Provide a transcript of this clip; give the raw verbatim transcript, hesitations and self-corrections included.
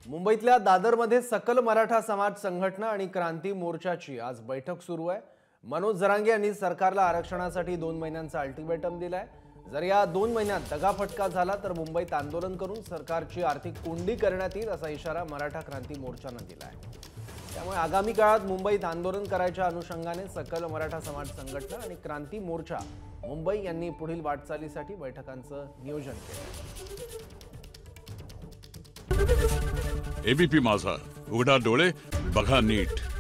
मुंबईतल्या दादरमध्ये सकल मराठा समाज संघटना आणि क्रांती मोर्चाची आज बैठक सुरू आहे। मनोज जरांगे यांनी सरकारला आरक्षणासाठी दोन महिन्यांचा अल्टिमेटम दिलाय। जर या दोन महिन्यात दगाफटका झाला तर मुंबईत आंदोलन करून सरकारची आर्थिक कोंडी करण्यात येईल असा इशारा मराठा क्रांती मोर्चाने दिलाय। त्यामुळे आगामी काळात मुंबईत आंदोलन करायच्या अनुषंगाने सकल मराठा समाज संघटना आणि क्रांती मोर्चा मुंबई यांनी पुढील वाटचालीसाठी बैठकांचं नियोजन केलं। एबीपी माझा, उघडा डोळे बघा नीट।